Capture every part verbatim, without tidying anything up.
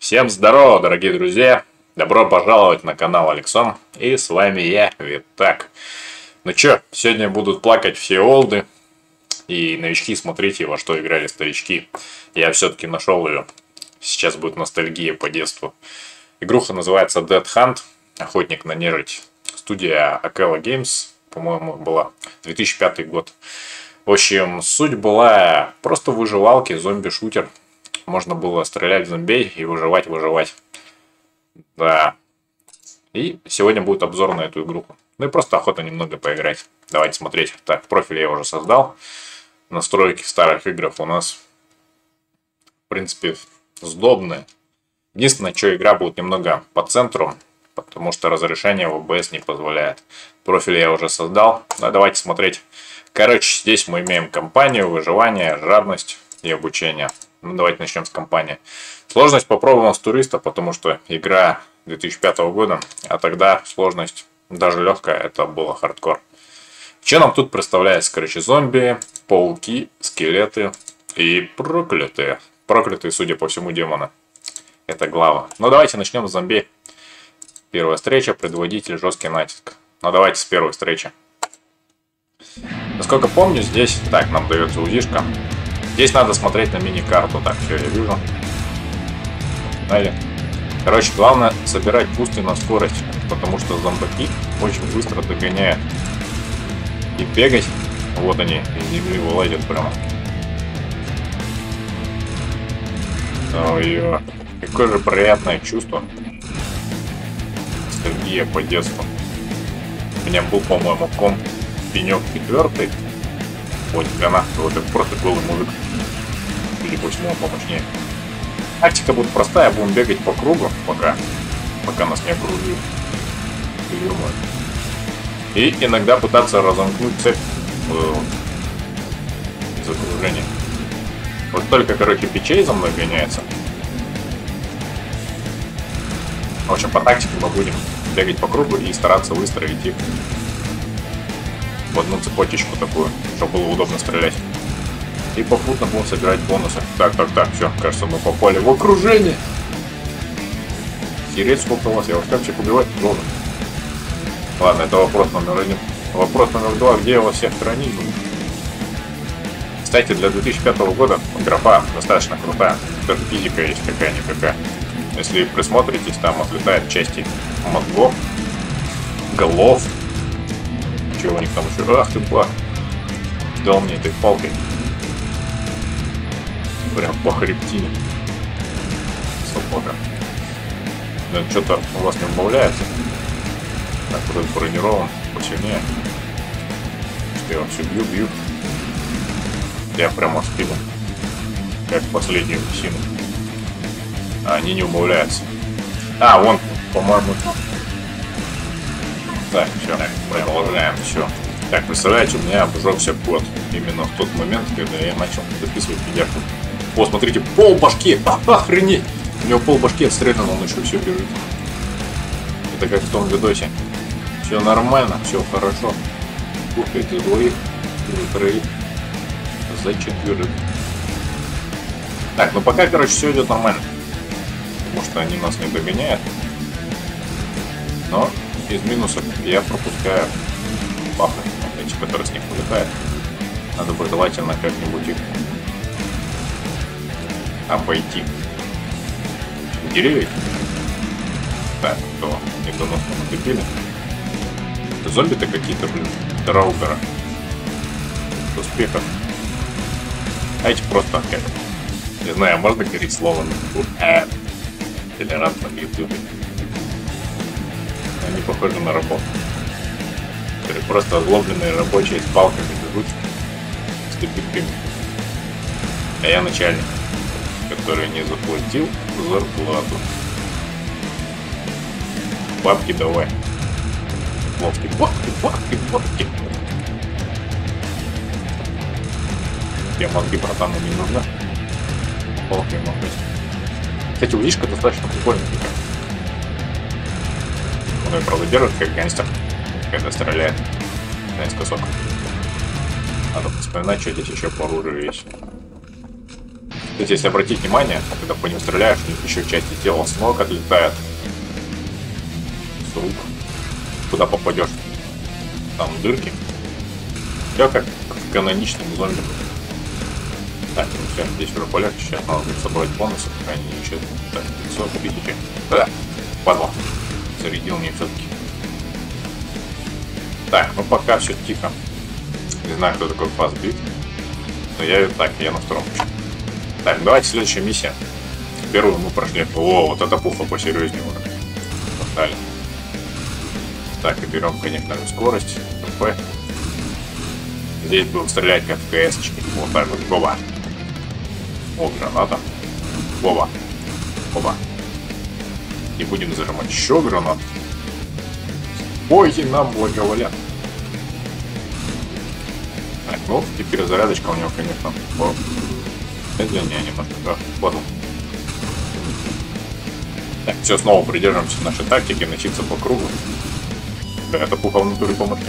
Всем здорово, дорогие друзья! Добро пожаловать на канал Алексом. И с вами я, Витак. Ну чё, сегодня будут плакать все олды. И новички, смотрите, во что играли старички. Я все-таки нашел ее. Сейчас будет ностальгия по детству. Игруха называется Dead Hunt. Охотник на нежить. Студия Akela Games, по-моему, была. две тысячи пятый год. В общем, суть была просто выживалки, зомби-шутер. Можно было стрелять в зомбей и выживать, выживать. Да. И сегодня будет обзор на эту игру. Ну и просто охота немного поиграть. Давайте смотреть. Так, профиль я уже создал. Настройки в старых играх у нас, в принципе, сдобные. Единственное, что игра будет немного по центру, потому что разрешение в о бэ эс не позволяет. Профиль я уже создал. Ну, давайте смотреть. Короче, здесь мы имеем кампанию, выживание, жадность и обучение. Ну, давайте начнем с кампании. Сложность попробовал с туриста, потому что игра две тысячи пятого года, а тогда сложность даже легкая, это было хардкор. Что нам тут представляется? Короче, зомби, пауки, скелеты и проклятые. Проклятые, судя по всему, демоны. Это глава. Ну, давайте начнем с зомби. Первая встреча, предводитель, жесткий натиск. Ну, давайте с первой встречи. Насколько помню, здесь, так, нам дается УЗИшка. Здесь надо смотреть на мини-карту. Так, все, я вижу. Далее. Короче, главное собирать бусты на скорость, потому что зомбаки очень быстро догоняют. И бегать, вот они, из земли вылазят прямо. Ой, какое же приятное чувство. Ностальгия по детству. У меня был, по-моему, комп пенек четвертый. Вот она, вот это просто голый мужик. Или по всему помощнее. Тактика будет простая, будем бегать по кругу, пока, пока нас не окружили. И иногда пытаться разомкнуть цепь э, из окружения. Вот только, короче, печей за мной гоняется. В общем, по тактике мы будем бегать по кругу и стараться выстроить их в одну цепочечку такую, чтобы было удобно стрелять. И попутно будем собирать бонусы. Так, так, так, все, кажется, мы попали в окружение. Хереть, сколько у вас, я вас как всех убивать должен. Ладно, это вопрос номер один. Вопрос номер два, где я вас всех хранить буду? Кстати, для две тысячи пятого года графа достаточно крутая. Даже физика есть какая-никакая. Если присмотритесь, там отлетают части мозгов, голов. Чего у них там еще? Ах ты, бах! Дал мне этой палкой. Прям по хребтине. Собака. Да, что-то у вас не убавляется. Так, вот этот бронирован посильнее. Что я все бью, бью. Я прямо в спину. Как последнюю сину. А они не убавляются. А, вон, по-моему. Так, все, продолжаем, все. Так, представляете, у меня обжегся код именно в тот момент, когда я начал записывать видеоку. О, смотрите, пол башки! А, охренеть! У него пол башки отстрелян, он еще все бежит. Это как в том видосе. Все нормально, все хорошо. Кушает из двоих, из троих. За четверых. Так, ну пока, короче, все идет нормально. Потому что они нас не догоняют. Но из минусов я пропускаю бафы, эти, которые с них вылетают. Надо бы желательно как-нибудь их обойти. Деревья. Так, то недоносно накопили. Зомби-то какие-то, блин, драубера. С успехом. А эти просто как. Не знаю, можно говорить словом э, толерантно в ютубе. Они похожи на рабов. Которые просто озлобленные рабочие с палками бегут, с тупиками. А я начальник, который не заплатил зарплату. Бабки давай. Бабки, бабки, бабки, бабки. Тебе мозги, братану, не нужны. Палки могут быть. Кстати, УЗИшка достаточно прикольная. Он ее, правда, держит как гангстер, когда стреляет наискосок. Надо вспоминать, что здесь еще по оружию есть. Кстати, если обратить внимание, когда по ним стреляешь, у них еще части тела с ног отлетают. С рук. Куда попадешь? Там дырки. Все как в каноничном зомби. Так, ну все, здесь уже полегче. Сейчас надо будет собрать бонусы, пока они не исчезнут. Так, пятьсот тысяч. Да, падла. Зарядил мне все-таки. Так, ну пока все тихо. Не знаю, кто такой фастбит. Но я так, я на втором. Так, давайте следующая миссия. Первую мы прошли. О, вот это пуфа посерьезнее уже. Пошли. Так, и берем, конечно, скорость. ТП. Здесь будем стрелять как в КС-очке. Вот так вот. Боба. О, граната. Боба. Боба. И будем зажимать еще гранат. Боги нам благоволят. Так, ну, теперь зарядочка у него, конечно, по... медленнее немножко, да, падал. Так, все, снова придерживаемся нашей тактики, носиться по кругу. Да, это пуха внутри помощи.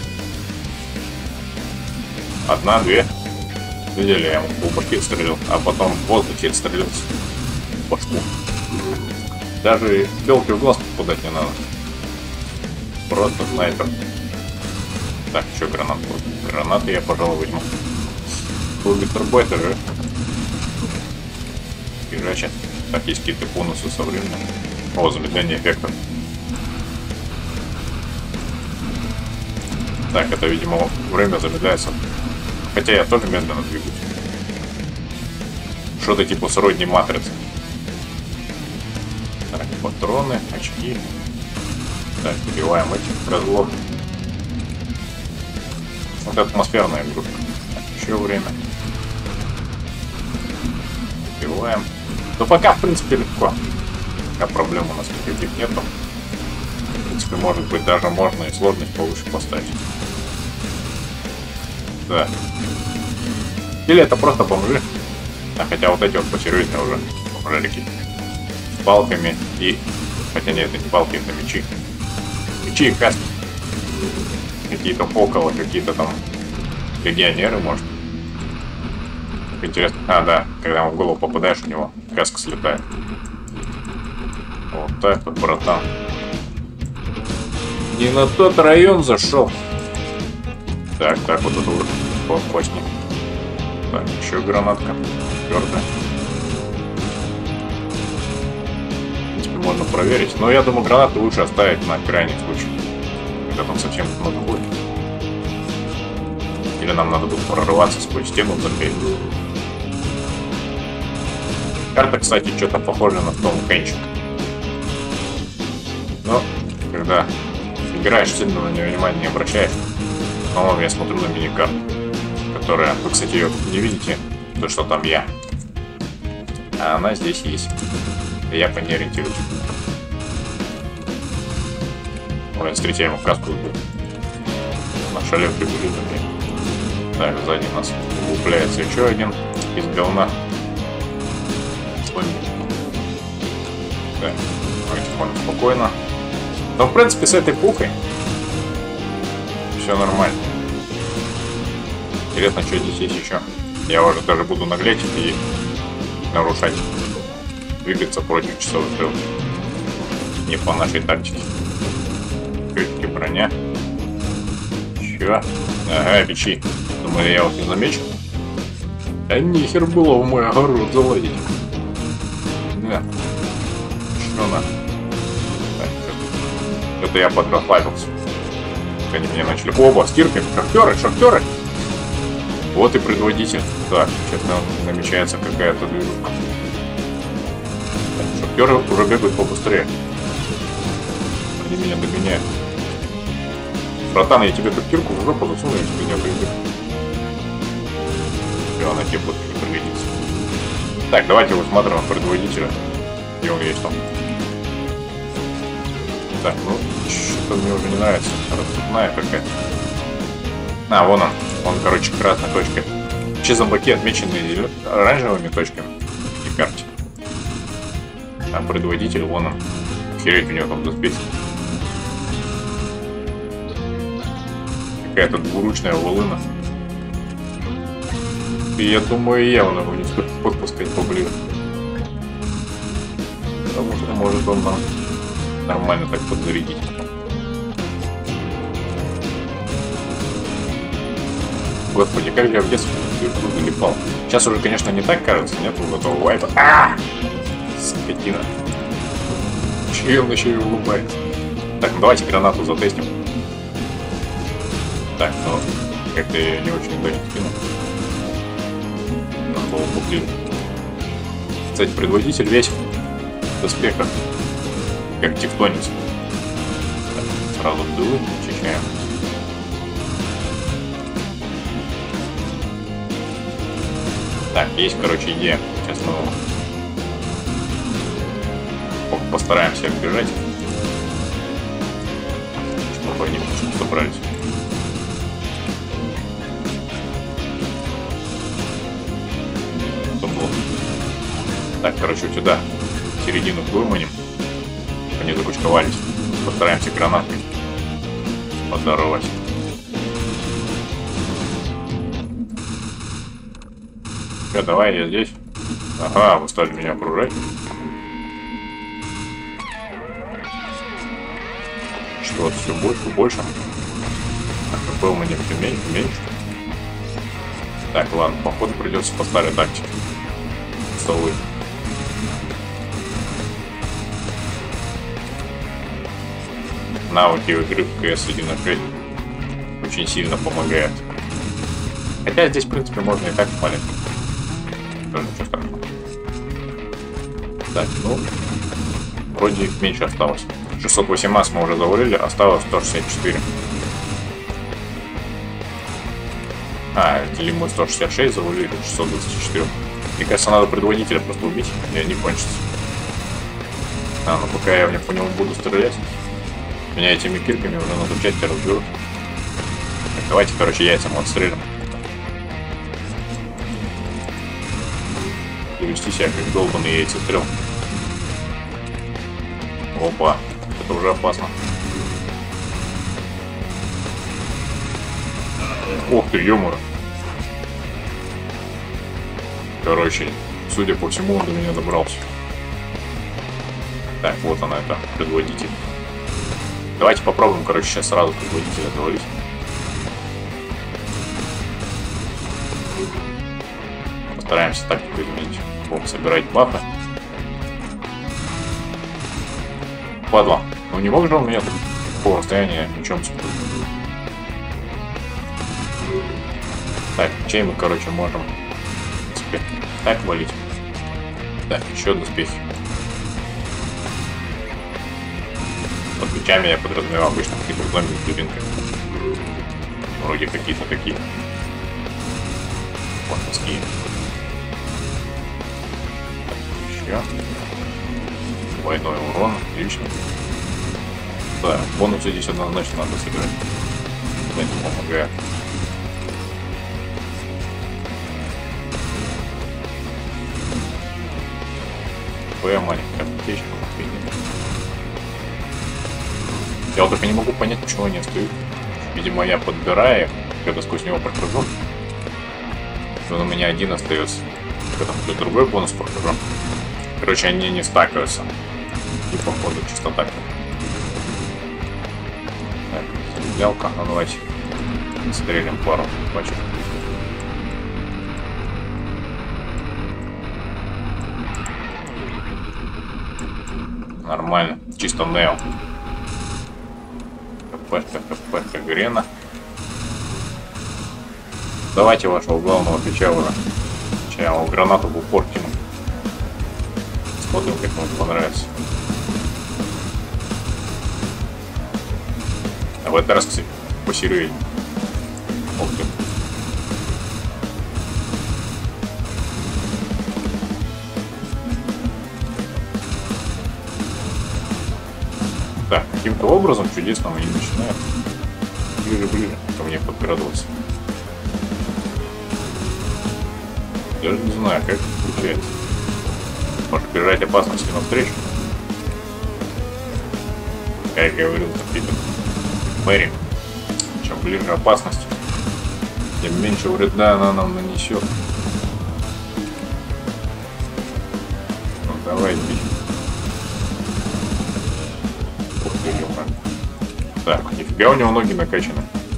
Одна, две. Видели, я ему по башке отстрелил, а потом в воздухе отстрелился в башку. Даже белки в глаз попадать не надо. Просто снайпер. Так, еще гранат. Гранаты я, пожалуй, возьму. Гипербайтер. Пирача. Так, есть какие-то бонусы со временем. О, замедление эффекта. Так, это, видимо, время замедляется. Хотя я тоже медленно двигаюсь. Что-то типа сродни матрицы. Так, патроны, очки. Так, убиваем этих козлов. Вот атмосферная игрушка. Так, еще время. Убиваем. Но пока, в принципе, легко. Пока проблем у нас никаких нету. В принципе, может быть, даже можно и сложность повыше поставить. Да. Или это просто бомжи. А хотя вот эти вот посерьезнее уже бомжарики. С палками и... Хотя нет, это не палки, это мечи. Мечи и каски. Какие-то около, какие-то там легионеры, может. Интересно. А, да, когда в голову попадаешь, у него каска слетает. Вот так вот, братан. Не на тот район зашел. Так, так, вот это уже попаснее. Так, еще гранатка. Твердая. В принципе, можно проверить. Но я думаю, гранаты лучше оставить на крайний случай. Когда там совсем много будет. Или нам надо будет прорываться сквозь стену заклеить. Карта, кстати, что-то похоже на Том Хенчик. Но, когда играешь, сильно на нее внимания не обращаешь. По-моему, я смотрю на миникарту, которая... Вы, кстати, ее не видите, то, что там я. А она здесь есть. И я по ней ориентируюсь. Ой, смотрите, я ему каску убил. На шале прибыли. Так, сзади нас укупляется еще один из говна. Так, давайте спокойно. Но, в принципе, с этой пухой все нормально. Интересно, что здесь есть еще. Я уже даже буду наглеть и нарушать. Двигаться против часовых стрел. Не по нашей тактике. Все-таки броня. Че? Ага, печи. Думали, я вот не замечу. А нихер было в мой огород залазить. Да. Что надо? Это я подрасслабился. Они меня начали. Оба, стирки, шахтеры, шахтеры. Вот и предводитель. Так, сейчас намечается какая-то движуха. Шахтеры уже бегают побыстрее. Они меня догоняют. Братан, я тебе тут кирку в жопу засуну, если ты не отойдешь. Все, она тебе будет не пригодится. Так, давайте высматриваем предводителя. Где он есть там? Так, ну, что-то мне уже не нравится. Рассыпная какая-то. А, вон он. Он, короче, красной точкой. Все зомбаки отмечены оранжевыми точками и карте. А предводитель, вон он. Охереть, у него там доспехи. Какая-то двуручная волына. И я думаю, явно его не стоит подпускать. поближе. Потому что может он нам нормально так подзарядить. Господи, как же я в детстве залипал. Сейчас уже, конечно, не так кажется, нет вот этого вайпа. А! Скотина. Че он еще и улыбается. Так, ну давайте гранату затестим. Так, ну, как-то я не очень удачно скинул. Надо было поближе. Кстати, предводитель весь в доспехах, как тевтонец. Так, сразу дулы чечняем. Так, есть, короче, идея. Сейчас мы постараемся оббежать, чтобы они собрались. Так, короче, вот сюда середину выманим. Они закучковались. Постараемся гранатой подорвать. Все, давай, я здесь. Ага, вы стали меня окружать. Что-то все больше и больше. Так, ХП у меня все меньше, меньше. Так, ладно, походу придется по старой тактике. Столы. Навыки в игры в КС один на шесть очень сильно помогают. Хотя здесь, в принципе, можно и так палить. Тоже ничего страшного. Так, ну, вроде их меньше осталось. шестьсот восемнадцать мы уже завалили, осталось сто шестьдесят четыре. А, или мы сто шестьдесят шесть завалили, шестьсот двадцать четыре. Мне кажется, надо предводителя просто убить, и они кончатся. А, ну пока я по нему буду стрелять, меня этими кирками уже на запчасти разберут. Так, давайте, короче, яйцам отстрелим. И вести себя как долбанный яйцестрел. Опа, это уже опасно. Ох ты, ё-моё. Короче, судя по всему, он до меня добрался. Так, вот она, это предводитель. Давайте попробуем, короче, сейчас сразу предводителя завалить. Постараемся тактику изменить. Будем собирать бафы. Падла. Ну не мог же он меня тут по расстоянию ничем спутать. Так, чей мы, короче, можем так валить. Так, еще доспехи. Под мечами я подразумеваю обычно какие-то зомби с дубинками. Вроде какие-то такие. Вот морские. Еще. Двойной урон. Отлично. Да, бонусы здесь однозначно надо собирать. Это не помогает. Твоя маленькая аптечка. Я вот только не могу понять, почему они остаются. Видимо, я подбираю, когда сквозь него прохожу. Он у меня один остается. Когда будет другой бонус прохожу. Короче, они не стакаются. И походу чисто так. Так, стрелялка. Ну давайте стрелим пару пачек. Нормально. Чисто нео. КПшка, КПшка Грена. Давайте вашего главного печала. Чего гранату в упор кину. Смотрим, как ему понравится. А в этот раз, кстати, посерьезнее. Ух ты. Так, каким-то образом чудесным они начинают ближе-ближе ко мне подкрадываться. Даже не знаю, как это получается. Может бежать опасности навстречу? Как я говорил, какие-то Мэри. Чем ближе опасность, тем меньше вреда она нам нанесет. Давай, бить. Ух ты, ёпта. Так, нифига у него ноги накачаны.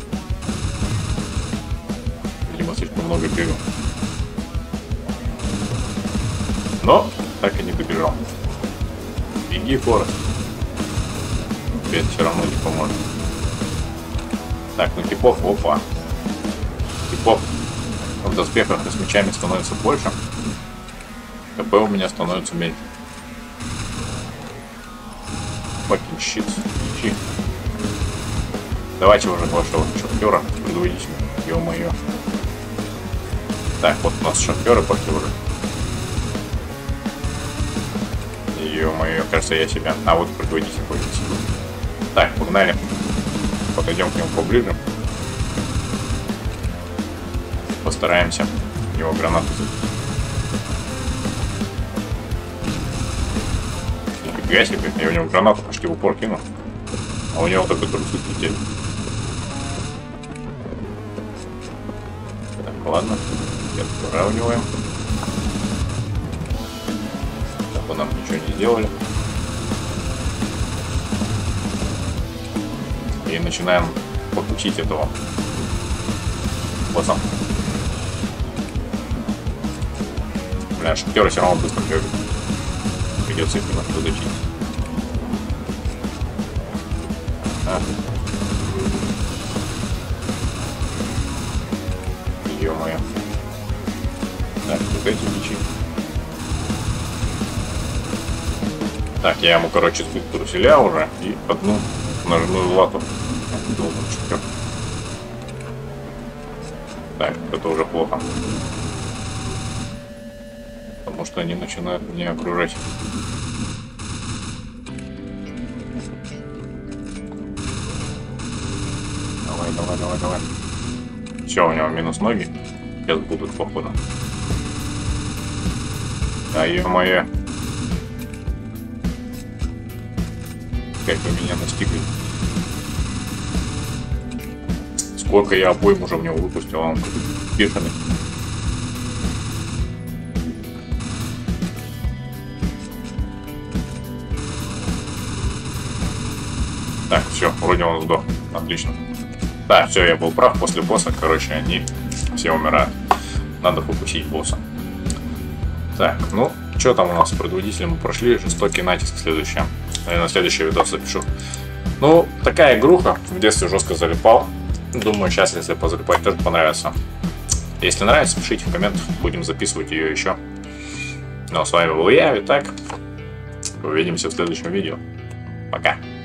Видимо, слишком много бегал. Но так и не добежал. Беги, Форест. Тебе это все равно не поможет. Так, ну типов, опа. Типов в доспехах и с мечами становится больше. КП у меня становится меньше. Fucking shit. Ищи. Давайте уже вашего шахтера предупредить. Ё-моё. Так, вот у нас шахтеры пошли уже. Ё-моё, кажется, я себя. А вот предводитель будет. Так, погнали. Подойдем к нему поближе. Постараемся его гранату забить. Нифига себе, я у него гранату почти в упор кинул. А у него только трусы летели. Так, ладно. Выравниваем. Чтобы нам ничего не сделали. И начинаем покусить этого босса. Бля, шахтеры все равно быстро бегают. Придется их немножко зачистить. А. Ё-моё. Так, вот эти мечи. Так, я ему, короче, сбил труселя уже и одну ножную лату. Так, это уже плохо. Потому что они начинают меня окружать. Давай, давай, давай, давай. Все, у него минус ноги. Сейчас будут походу. Да, ё-моё. Как вы меня настигли. Сколько я обоим уже в него выпустил, он бешеный. Так, все, вроде он сдох. Отлично. Да, все, я был прав. После босса, короче, они все умирают. Надо покусить босса. Так, ну, что там у нас с предводителем мы прошли? Жестокий натиск следующее. Я на следующий видос запишу. Ну, такая игруха. В детстве жестко залипал. Думаю, сейчас, если позалипать, тоже понравится. Если нравится, пишите в комментах. Будем записывать ее еще. Ну, а с вами был я, Витак. Увидимся в следующем видео. Пока.